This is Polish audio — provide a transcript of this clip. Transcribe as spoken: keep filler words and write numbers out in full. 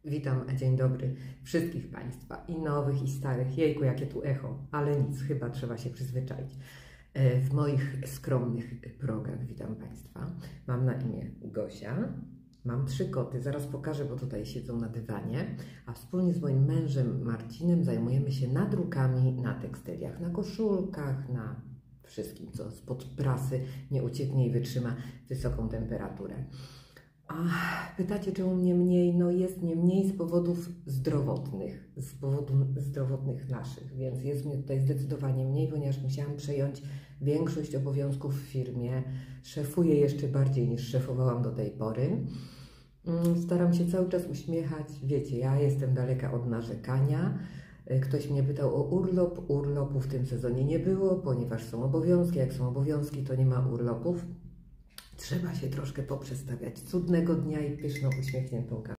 Witam, dzień dobry wszystkich Państwa, i nowych, i starych. Jejku, jakie tu echo, ale nic, chyba trzeba się przyzwyczaić. W moich skromnych progach witam Państwa. Mam na imię Gosia, mam trzy koty, zaraz pokażę, bo tutaj siedzą na dywanie, a wspólnie z moim mężem Marcinem zajmujemy się nadrukami na tekstyliach, na koszulkach, na wszystkim, co spod prasy nie ucieknie i wytrzyma wysoką temperaturę. Ach, pytacie, czemu mnie mniej? No jest mnie mniej z powodów zdrowotnych, z powodów zdrowotnych naszych, więc jest mnie tutaj zdecydowanie mniej, ponieważ musiałam przejąć większość obowiązków w firmie. Szefuję jeszcze bardziej niż szefowałam do tej pory. Staram się cały czas uśmiechać. Wiecie, ja jestem daleka od narzekania. Ktoś mnie pytał o urlop. Urlopu w tym sezonie nie było, ponieważ są obowiązki. Jak są obowiązki, to nie ma urlopów. Trzeba się troszkę poprzestawiać. Cudnego dnia i pyszną, uśmiechniętą kawę.